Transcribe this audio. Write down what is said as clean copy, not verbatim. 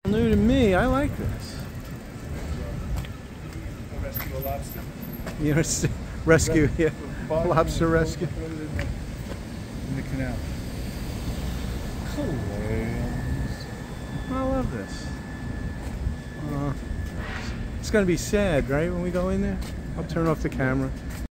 New to me. I like this. Rescue a lobster. You know, rescue, yeah. Lobster rescue. Put it in the canal. Clams. I love this. It's going to be sad, right, when we go in there? I'll turn off the camera.